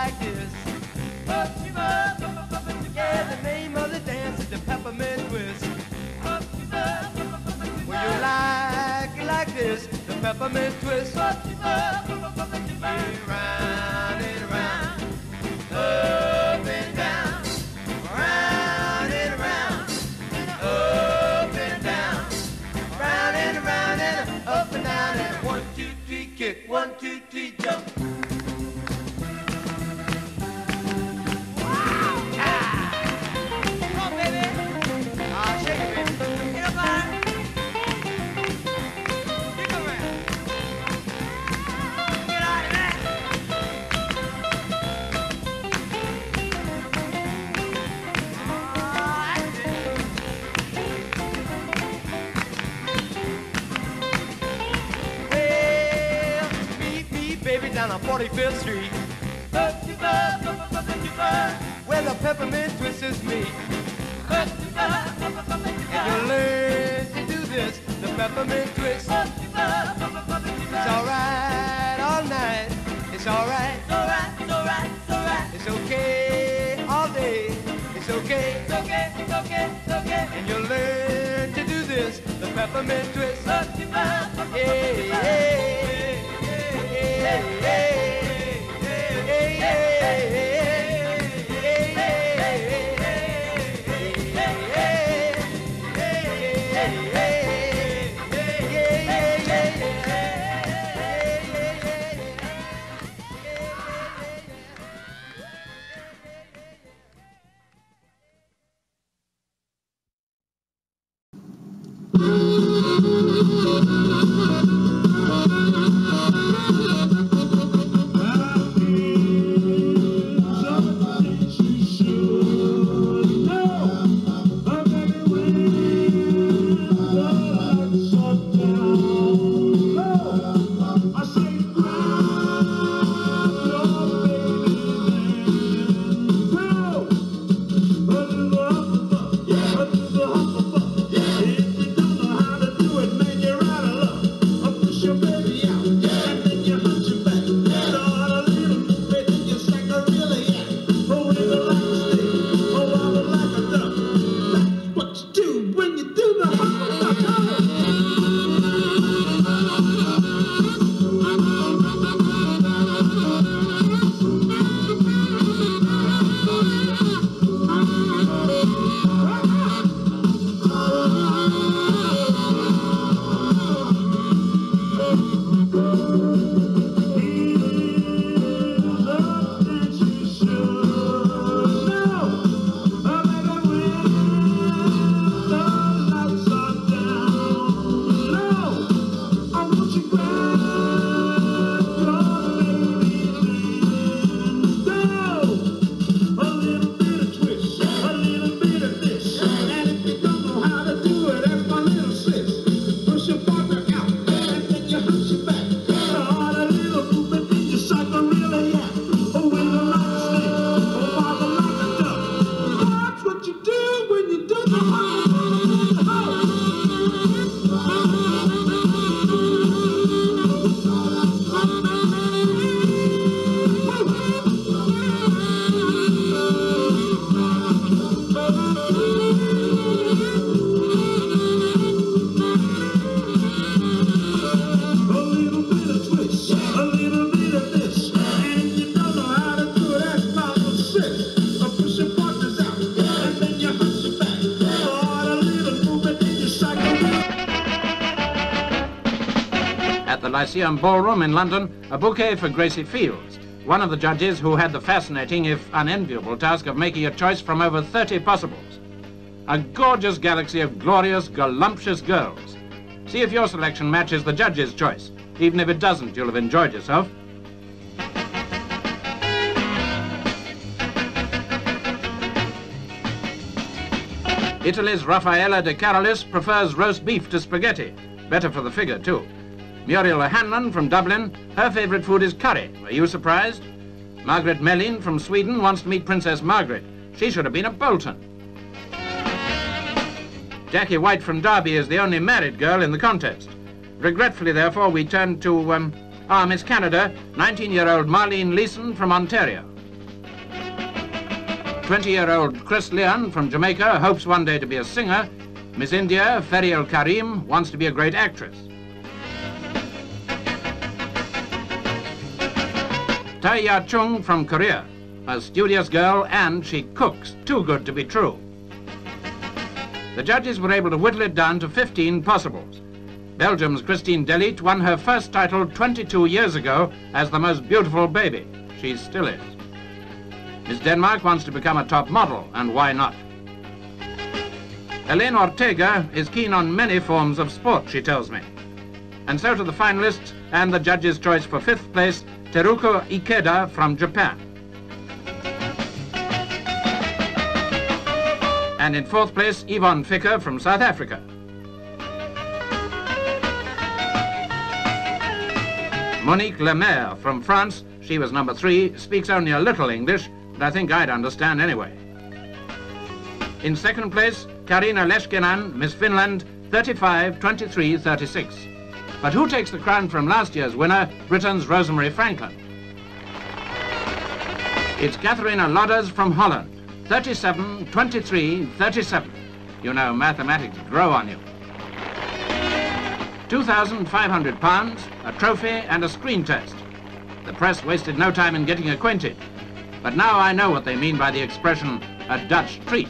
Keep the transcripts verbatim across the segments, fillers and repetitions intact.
like this. Yeah, the name of the dance is the peppermint twist. Well, you like it like this, the peppermint twist. Yeah, round and round, up and down, round and round, up and down, round and round and up and down, and one, two, three, kick, one, two, three, jump. Down on forty-fifth Street, where the peppermint twist is me. And you learn to do this, the peppermint twist. It's alright all night, it's alright, it's alright, it's alright, it's alright. It's okay all day, it's okay, it's okay, it's okay, it's okay. And you learn to do this, the peppermint twist. Hey, hey. Hey, hey, hey, hey, At the Lyceum Ballroom in London, a bouquet for Gracie Fields, one of the judges who had the fascinating, if unenviable, task of making a choice from over thirty possibles. A gorgeous galaxy of glorious, galumphous girls. See if your selection matches the judge's choice. Even if it doesn't, you'll have enjoyed yourself. Italy's Raffaella De Carolis prefers roast beef to spaghetti. Better for the figure, too. Muriel Hanlon from Dublin, her favourite food is curry. Are you surprised? Margaret Mellin from Sweden wants to meet Princess Margaret. She should have been at Bolton. Jackie White from Derby is the only married girl in the contest. Regretfully, therefore, we turn to, um, our Miss Canada, nineteen-year-old Marlene Leeson from Ontario. twenty-year-old Chris Leon from Jamaica hopes one day to be a singer. Miss India, Ferial Karim, wants to be a great actress. Tai Ya Chung from Korea, a studious girl, and she cooks too good to be true. The judges were able to whittle it down to fifteen possibles. Belgium's Christine Delit won her first title twenty-two years ago as the most beautiful baby. She still is. Miss Denmark wants to become a top model, and why not? Helene Ortega is keen on many forms of sport, she tells me. And so to the finalists and the judges' choice for fifth place, Teruko Ikeda from Japan. And in fourth place, Yvonne Ficker from South Africa. Monique Lemaire from France, she was number three, speaks only a little English, but I think I'd understand anyway. In second place, Karina Leshkinan, Miss Finland, thirty-five, twenty-three, thirty-six. But who takes the crown from last year's winner, Britain's Rosemary Franklin? It's Katharina Lodders from Holland, thirty-seven, twenty-three, thirty-seven. You know, mathematics grow on you. two thousand five hundred pounds, a trophy and a screen test. The press wasted no time in getting acquainted. But now I know what they mean by the expression, a Dutch treat.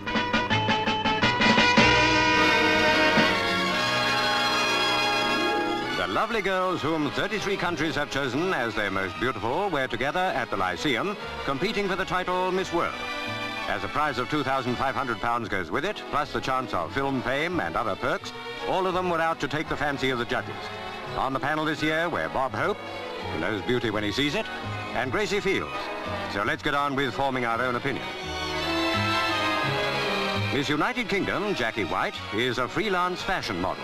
The lovely girls whom thirty-three countries have chosen as their most beautiful were together at the Lyceum, competing for the title Miss World. As a prize of two thousand five hundred pounds goes with it, plus the chance of film fame and other perks, all of them were out to take the fancy of the judges. On the panel this year were Bob Hope, who knows beauty when he sees it, and Gracie Fields. So let's get on with forming our own opinion. Miss United Kingdom, Jackie White, is a freelance fashion model.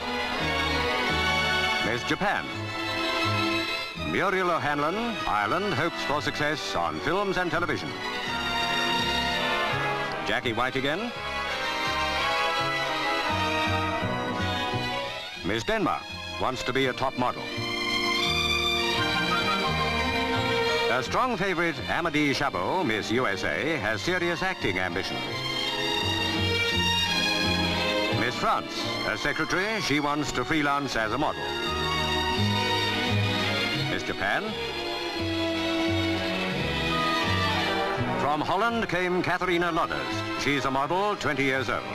Miss Japan. Muriel O'Hanlon, Ireland, hopes for success on films and television. Jackie White again. Miss Denmark wants to be a top model. A strong favorite, Amédée Chabot, Miss U S A, has serious acting ambitions. Miss France, a secretary, she wants to freelance as a model. Miss Japan. From Holland came Katharina Lodders. She's a model, twenty years old.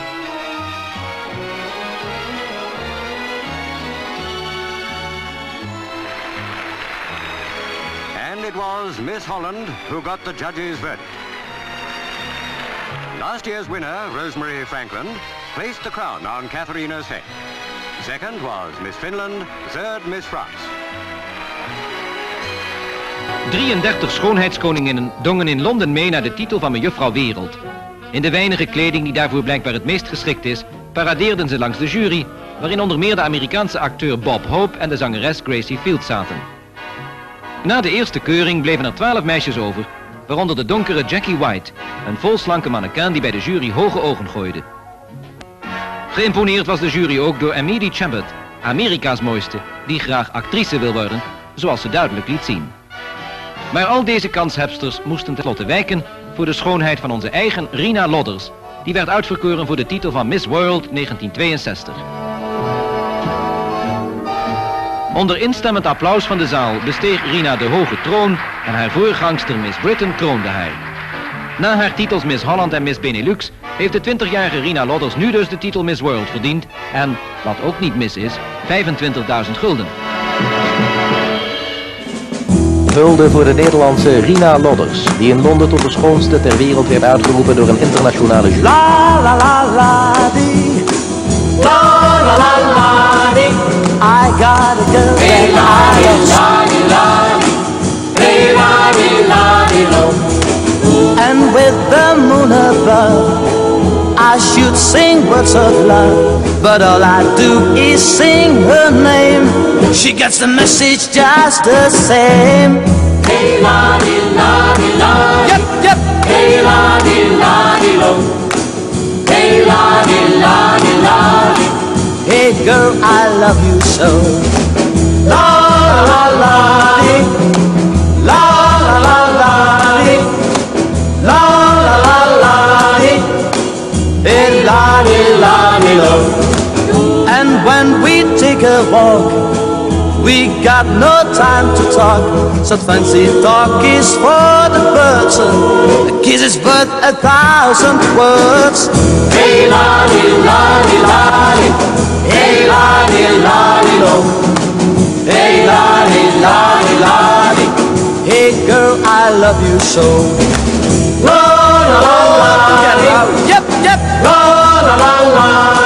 And it was Miss Holland who got the judges' verdict. Last year's winner, Rosemary Franklin, placed the crown on Katharina's head. Second was Miss Finland, third Miss France. drieëndertig schoonheidskoninginnen dongen in Londen mee naar de titel van Mejuffrouw Wereld. In de weinige kleding die daarvoor blijkbaar het meest geschikt is, paradeerden ze langs de jury, waarin onder meer de Amerikaanse acteur Bob Hope en de zangeres Gracie Fields zaten. Na de eerste keuring bleven er twaalf meisjes over, waaronder de donkere Jackie White, een volslanke mannequin die bij de jury hoge ogen gooide. Geïmponeerd was de jury ook door Amédée Chabot, Amerika's mooiste, die graag actrice wil worden, zoals ze duidelijk liet zien. Maar al deze kanshebsters moesten tenslotte wijken voor de schoonheid van onze eigen Rina Lodders, die werd uitverkoren voor de titel van Miss World negentien tweeënzestig. Onder instemmend applaus van de zaal besteeg Rina de hoge troon en haar voorgangster Miss Britain kroonde haar. Na haar titels Miss Holland en Miss Benelux heeft de twintigjarige Rina Lodders nu dus de titel Miss World verdiend en, wat ook niet mis is, vijfentwintigduizend gulden. Hulde voor de Nederlandse Rina Lodders, die in Londen tot de schoonste ter wereld werd uitgeroepen door een internationale jury. La la la la dee, la la la la dee. I got a girl that I love, hey la dee la dee lo. And with the moon above, I should sing words of love, but all I do is sing her name. She gets the message just the same. Hey la dee la dee la. Yep yep. Hey la dee la dee lo. Hey la dee la dee la. Hey girl, I love you so. La la la dee. La la la la dee. La walk. We got no time to talk. Such fancy talk is for the birds. A kiss is worth a thousand words. Hey la di la di la di, hey la di la di lo, hey la di la di la di. Hey girl, I love you so. La la la la, yep yep, la la la la.